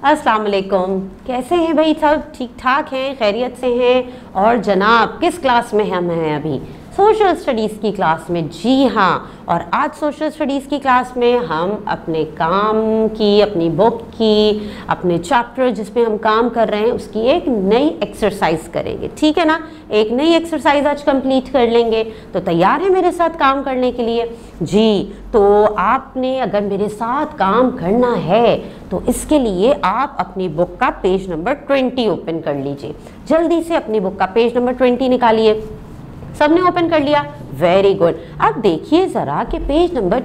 अस्सलाम वालेकुम। कैसे हैं भाई? सब ठीक ठाक हैं, खैरियत से हैं? और जनाब किस क्लास में हम हैं अभी? सोशल स्टडीज़ की क्लास में। जी हाँ, और आज सोशल स्टडीज़ की क्लास में हम अपने काम की, अपनी बुक की, अपने चैप्टर जिसमें हम काम कर रहे हैं उसकी एक नई एक्सरसाइज करेंगे। ठीक है ना? एक नई एक्सरसाइज आज कंप्लीट कर लेंगे। तो तैयार है मेरे साथ काम करने के लिए? जी, तो आपने अगर मेरे साथ काम करना है तो इसके लिए आप अपनी बुक का पेज नंबर 20 ओपन कर लीजिए। जल्दी से अपनी बुक का पेज नंबर 20 निकालिए। सबने ओपन कर लिया? Very good. अब देखिए ज़रा कि पेज नंबर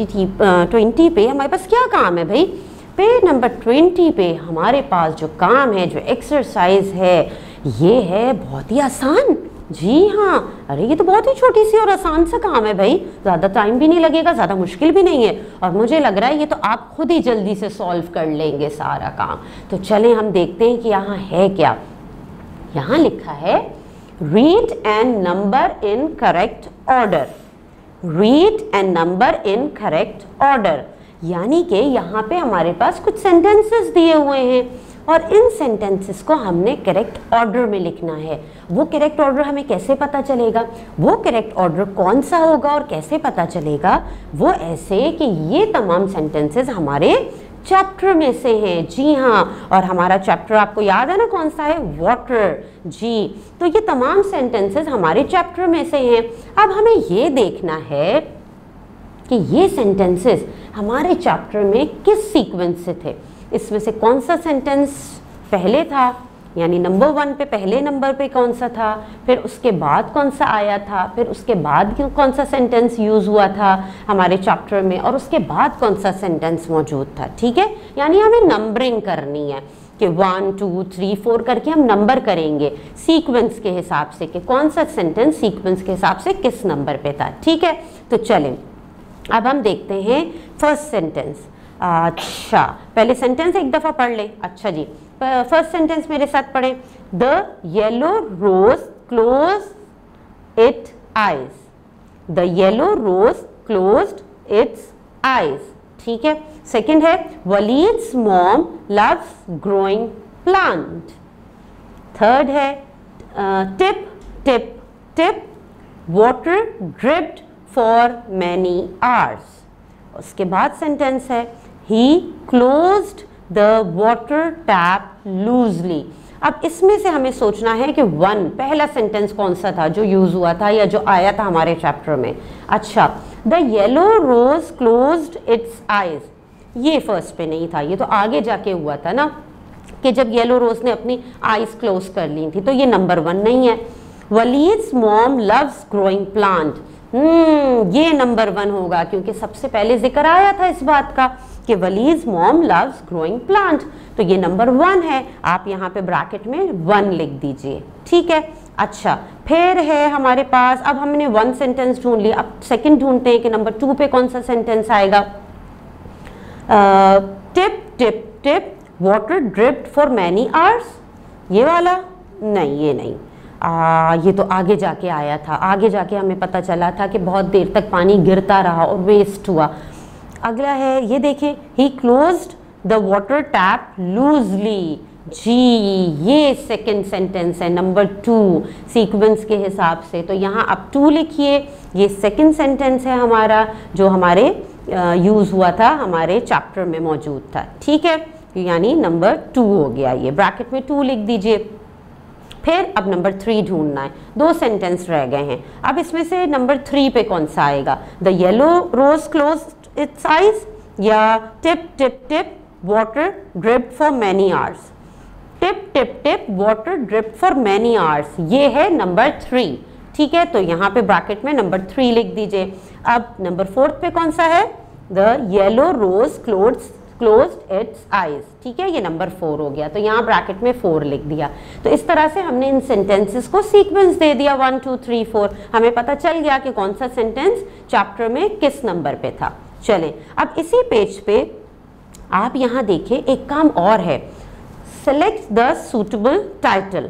20 पे हमारे पास क्या काम है भाई? पेज नंबर 20 पे हमारे पास जो काम है, जो एक्सरसाइज है, ये है बहुत ही आसान। जी हाँ, अरे ये तो बहुत ही छोटी सी और आसान सा काम है भाई, ज़्यादा टाइम भी नहीं लगेगा, ज़्यादा मुश्किल भी नहीं है, और मुझे लग रहा है ये तो आप खुद ही जल्दी से सॉल्व कर लेंगे सारा काम। तो चलें हम देखते हैं कि यहाँ है क्या। यहाँ लिखा है read and number in correct order. read and number in correct order, यानी कि यहाँ पे हमारे पास कुछ सेंटेंसेस दिए हुए हैं और इन सेंटेंसेस को हमने करेक्ट ऑर्डर में लिखना है। वो करेक्ट ऑर्डर हमें कैसे पता चलेगा? वो करेक्ट ऑर्डर कौन सा होगा और कैसे पता चलेगा? वो ऐसे कि ये तमाम सेंटेंसेस हमारे चैप्टर में से हैं। जी हाँ, और हमारा चैप्टर आपको याद है ना कौन सा है? वाटर। जी, तो ये तमाम सेंटेंसेस हमारे चैप्टर में से हैं। अब हमें ये देखना है कि ये सेंटेंसेस हमारे चैप्टर में किस सीक्वेंस से थे। इसमें से कौन सा सेंटेंस पहले था, यानी नंबर 1 पे पहले नंबर पे कौन सा था, फिर उसके बाद कौन सा आया था, फिर उसके बाद कौन सा सेंटेंस यूज़ हुआ था हमारे चैप्टर में, और उसके बाद कौन सा सेंटेंस मौजूद था। ठीक है, यानी हमें नंबरिंग करनी है कि 1 2 3 4 करके हम नंबर करेंगे सीक्वेंस के हिसाब से कि कौन सा सेंटेंस सीक्वेंस के हिसाब से किस नंबर पे था। ठीक है, तो चलें अब हम देखते हैं फर्स्ट सेंटेंस। अच्छा, पहले सेंटेंस एक दफ़ा पढ़ लें। अच्छा जी, फर्स्ट सेंटेंस मेरे साथ पढ़ें। The yellow rose close its eyes. The yellow rose closed its eyes. ठीक है, सेकंड है Walid's mom loves growing plant. Third है tip tip tip water dripped for many hours. उसके बाद सेंटेंस है he closed the water tap loosely. अब इसमें से हमें सोचना है कि 1 पहला सेंटेंस कौन सा था जो यूज हुआ था या जो आया था हमारे चैप्टर में। अच्छा, the yellow rose closed its eyes, ये फर्स्ट पे नहीं था, ये तो आगे जाके हुआ था ना कि जब येलो रोज ने अपनी आईज क्लोज कर ली थी, तो ये नंबर 1 नहीं है। Walid's mom loves growing plant, ये नंबर 1 होगा क्योंकि सबसे पहले जिक्र आया था इस बात का कि Walid's mom loves growing plant, तो ये नंबर 1 है। आप यहाँ पे ब्रैकेट में 1 लिख दीजिए। ठीक है, अच्छा, फिर है हमारे पास, अब हमने 1 सेंटेंस ढूंढ लिया, अब सेकंड ढूंढते हैं कि नंबर 2 पे कौन सा सेंटेंस आएगा। Tip tip tip water dripped for many hours, ये वाला नहीं, ये नहीं, ये तो आगे जाके आया था, आगे जाके हमें पता चला था कि बहुत देर तक पानी गिरता रहा और वेस्ट हुआ। अगला है, ये देखिए, he closed the water tap loosely. जी, ये सेकंड सेंटेंस है नंबर 2 सीक्वेंस के हिसाब से, तो यहाँ आप 2 लिखिए। ये सेकंड सेंटेंस है हमारा जो हमारे यूज़ हुआ था, हमारे चैप्टर में मौजूद था। ठीक है, यानी नंबर 2 हो गया, ये ब्रैकेट में 2 लिख दीजिए। फिर अब नंबर 3 ढूंढना है, 2 सेंटेंस रह गए हैं। अब इसमें से नंबर 3 पे कौन सा आएगा? The yellow rose closed its eyes या tip tip tip water dripped for many hours. Tip tip tip water dripped for many hours, ये है नंबर 3। ठीक है, तो यहाँ पे ब्रैकेट में नंबर 3 लिख दीजिए। अब नंबर 4 पे कौन सा है? The yellow rose closed its eyes. ठीक है, ये नंबर 4 हो गया, तो यहाँ ब्रैकेट में 4 लिख दिया। तो इस तरह से हमने इन सेंटेंसेस को सीक्वेंस दे दिया 1 2 3 4, हमें पता चल गया कि कौन सा सेंटेंस चैप्टर में किस नंबर पे था। चलें, अब इसी पेज पे आप यहाँ देखें, एक काम और है, सेलेक्ट द सूटेबल टाइटल।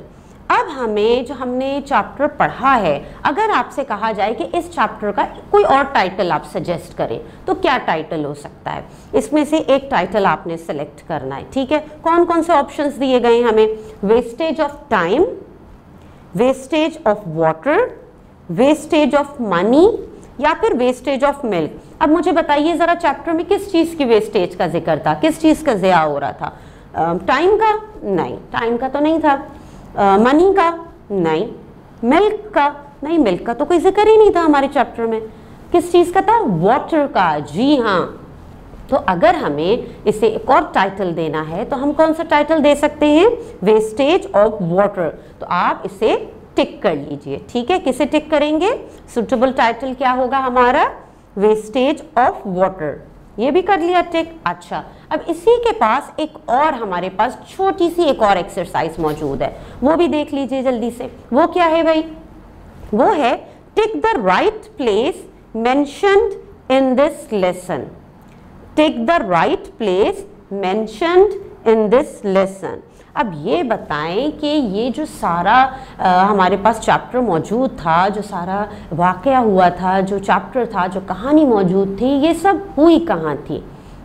अब हमें जो हमने चैप्टर पढ़ा है, अगर आपसे कहा जाए कि इस चैप्टर का कोई और टाइटल आप सजेस्ट करें तो क्या टाइटल हो सकता है? इसमें से एक टाइटल आपने सेलेक्ट करना है, ठीक है। कौन कौन से ऑप्शंस दिए गए हैं हमें? Wastage of time, wastage of water, wastage of money या फिर वेस्टेज ऑफ मिल्क। अब मुझे बताइए जरा, चैप्टर में किस चीज की वेस्टेज का जिक्र था, किस चीज का ज़िया हो रहा था? टाइम का? नहीं, टाइम का तो नहीं था। मनी का? नहीं। मिल्क का? नहीं, मिल्क का तो कोई जिक्र ही नहीं था हमारे चैप्टर में। किस चीज का था? वाटर का, जी हाँ। तो अगर हमें इसे एक और टाइटल देना है तो हम कौन सा टाइटल दे सकते हैं? Wastage of water. तो आप इसे टिक कर लीजिए, ठीक है। किसे टिक करेंगे? सुटेबल टाइटल क्या होगा हमारा? Wastage of water. ये भी कर लिया टिक। अच्छा, अब इसी के पास एक और हमारे पास छोटी सी एक और एक्सरसाइज मौजूद है, वो भी देख लीजिए जल्दी से। वो क्या है भाई? वो है tick the right place mentioned in this lesson. Tick the right place mentioned in this lesson. अब ये बताएं कि ये जो सारा हमारे पास चैप्टर मौजूद था, जो सारा वाकया हुआ था, जो चैप्टर था, जो कहानी मौजूद थी, ये सब हुई कहाँ थी?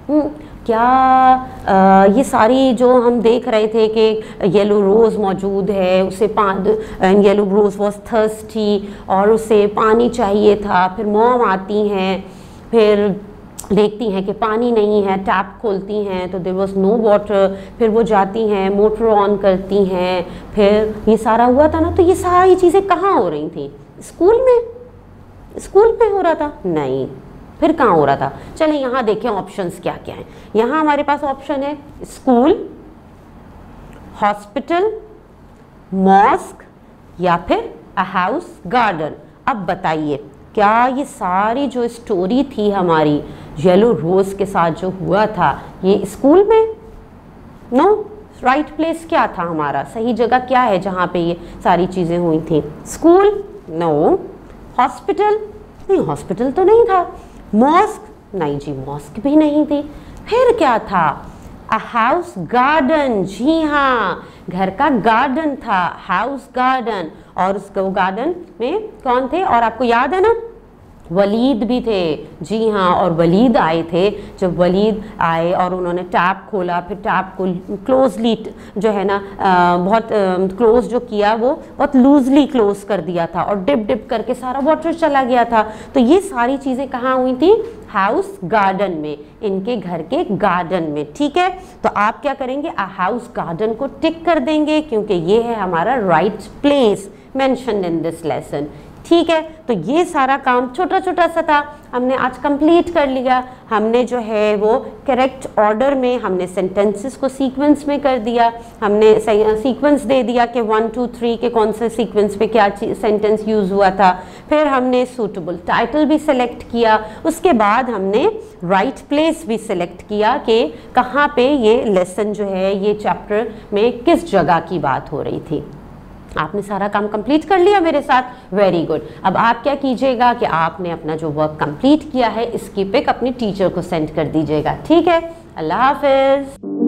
क्या ये सारी जो हम देख रहे थे कि येलो रोज़ मौजूद है, उसे येलो रोज़ वॉज थर्स्टी और उसे पानी चाहिए था, फिर मॉम आती हैं, फिर देखती हैं कि पानी नहीं है, टैप खोलती हैं तो देयर वाज नो वाटर, फिर वो जाती हैं मोटर ऑन करती हैं, फिर ये सारा हुआ था ना। तो ये सारी चीज़ें कहाँ हो रही थी? स्कूल में? स्कूल में हो रहा था? नहीं, फिर कहाँ हो रहा था? चलिए यहाँ देखें ऑप्शंस क्या क्या हैं। यहाँ हमारे पास ऑप्शन है स्कूल, हॉस्पिटल, मॉस्क या फिर अ हाउस गार्डन। अब बताइए, क्या ये सारी जो स्टोरी थी हमारी येलो रोज़ के साथ जो हुआ था, ये स्कूल में? नो। राइट प्लेस क्या था हमारा? सही जगह क्या है जहाँ पे ये सारी चीज़ें हुई थी? स्कूल? नो। हॉस्पिटल? नहीं, हॉस्पिटल तो नहीं था। मॉस्क? नहीं जी, मॉस्क भी नहीं थी। फिर क्या था? A house garden. जी हाँ, घर का गार्डन था, हाउस गार्डन। और उस गार्डन में कौन थे? और आपको याद है ना, वलीद भी थे। जी हाँ, और वलीद आए थे। जब वलीद आए और उन्होंने टैप खोला, फिर टैप को क्लोजली जो है ना बहुत क्लोज जो किया, वो बहुत लूजली क्लोज कर दिया था और डिप डिप करके सारा वाटर चला गया था। तो ये सारी चीज़ें कहाँ हुई थी? हाउस गार्डन में, इनके घर के गार्डन में, ठीक है। तो आप क्या करेंगे? अ हाउस गार्डन को टिक कर देंगे क्योंकि ये है हमारा right place mentioned in this lesson, ठीक है। तो ये सारा काम छोटा छोटा सा था, हमने आज कंप्लीट कर लिया। हमने जो है वो करेक्ट ऑर्डर में हमने सेंटेंसेस को सीक्वेंस में कर दिया, हमने सीक्वेंस दे दिया कि 1 2 3 के कौन से सीक्वेंस पे क्या सेंटेंस यूज़ हुआ था। फिर हमने सूटेबल टाइटल भी सिलेक्ट किया, उसके बाद हमने राइट प्लेस भी सिलेक्ट किया कि कहाँ पे ये लेसन जो है, ये चैप्टर में किस जगह की बात हो रही थी। आपने सारा काम कंप्लीट कर लिया मेरे साथ, वेरी गुड। अब आप क्या कीजिएगा कि आपने अपना जो वर्क कंप्लीट किया है इसकी पिक अपने टीचर को सेंड कर दीजिएगा, ठीक है। अल्लाह हाफिज़।